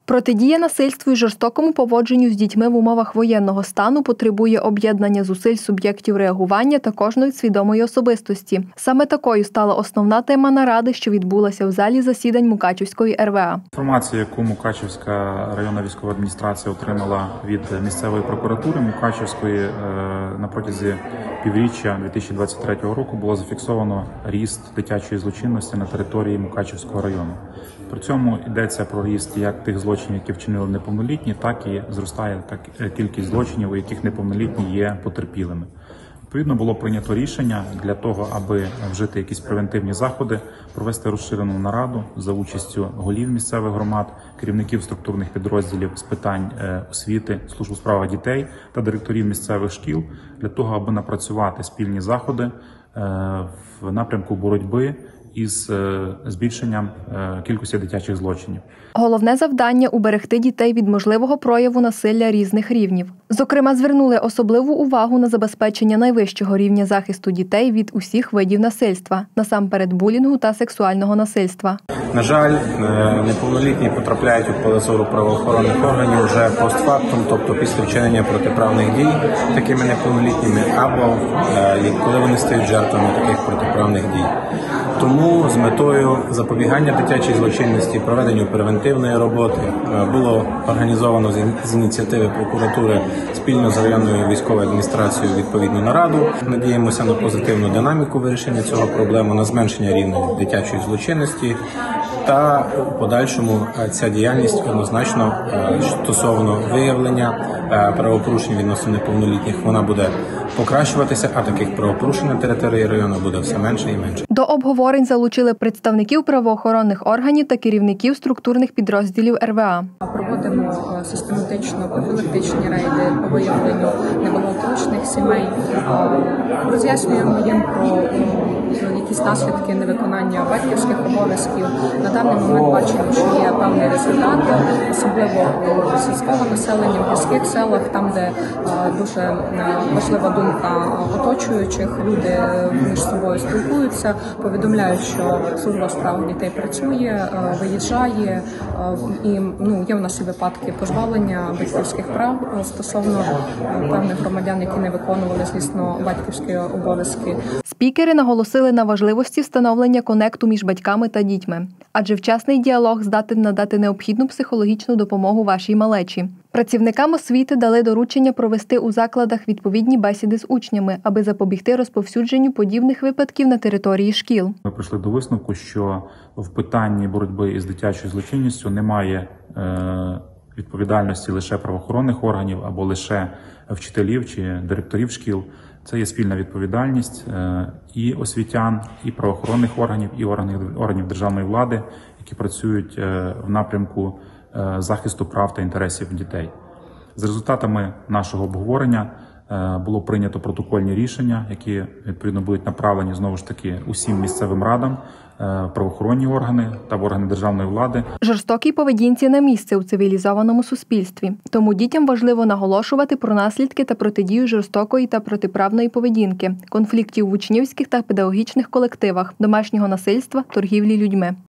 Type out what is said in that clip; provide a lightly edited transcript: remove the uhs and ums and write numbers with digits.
Протидія насильству і жорстокому поводженню з дітьми в умовах воєнного стану потребує об'єднання зусиль суб'єктів реагування та кожної свідомої особистості. Саме такою стала основна тема наради, що відбулася в залі засідань Мукачівської РВА. Інформація, яку Мукачівська районна військова адміністрація отримала від місцевої прокуратури Мукачівської, на протязі півріччя 2023 року було зафіксовано ріст дитячої злочинності на території Мукачівського району. При цьому йдеться про ріст як тих злочинів, які вчинили неповнолітні, так і зростає кількість злочинів, у яких неповнолітні є потерпілими. Відповідно, було прийнято рішення для того, аби вжити якісь превентивні заходи, провести розширену нараду за участю голів місцевих громад, керівників структурних підрозділів з питань освіти, служб у справах дітей та директорів місцевих шкіл для того, аби напрацювати спільні заходи в напрямку боротьби із збільшенням кількості дитячих злочинів. Головне завдання – уберегти дітей від можливого прояву насилля різних рівнів. Зокрема, звернули особливу увагу на забезпечення найвищого рівня захисту дітей від усіх видів насильства, насамперед булінгу та сексуального насильства. На жаль, неповнолітні потрапляють у поле зору правоохоронних органів вже постфактум, тобто після вчинення протиправних дій такими неповнолітніми, або коли вони стають жертвами таких протиправних дій. Тому з метою запобігання дитячій злочинності, проведенню превентивної роботи було організовано з ініціативи прокуратури спільно з районною військовою адміністрацією відповідну нараду. Надіємося на позитивну динаміку вирішення цього проблеми, на зменшення рівня дитячої злочинності. Та у подальшому ця діяльність однозначно стосовно виявлення правопорушень відносно неповнолітніх, вона буде покращуватися, а таких правопорушень на території району буде все менше і менше. До обговорень залучили представників правоохоронних органів та керівників структурних підрозділів РВА. Проводимо систематично профілактичні рейди по виявленню неблагополучних сімей, роз'яснюємо їм про якісь наслідки невиконання батьківських обов'язків. На даний момент бачимо, що є певні результати, особливо у сільського населення, в гірських селах, там, де дуже важлива думка оточуючих, люди між собою спілкуються, повідомляють, що служба у справах дітей працює, виїжджає, і є в нас і випадки позбавлення батьківських прав стосовно певних громадян, які не виконували, звісно, батьківські обов'язки. Спікери наголосили на важливості встановлення конекту між батьками та дітьми, адже вчасний діалог здатен надати необхідну психологічну допомогу вашій малечі. Працівникам освіти дали доручення провести у закладах відповідні бесіди з учнями, аби запобігти розповсюдженню подібних випадків на території шкіл. Ми прийшли до висновку, що в питанні боротьби із дитячою злочинністю немає відповідальності лише правоохоронних органів або лише вчителів чи директорів шкіл. Це є спільна відповідальність і освітян, і правоохоронних органів, і органів державної влади, які працюють в напрямку захисту прав та інтересів дітей. За результатами нашого обговорення було прийнято протокольні рішення, які відповідно будуть направлені знову ж таки усім місцевим радам, правоохоронні органи та органи державної влади. Жорстокій поведінці не місце у цивілізованому суспільстві. Тому дітям важливо наголошувати про наслідки та протидію жорстокої та протиправної поведінки, конфліктів в учнівських та педагогічних колективах, домашнього насильства, торгівлі людьми.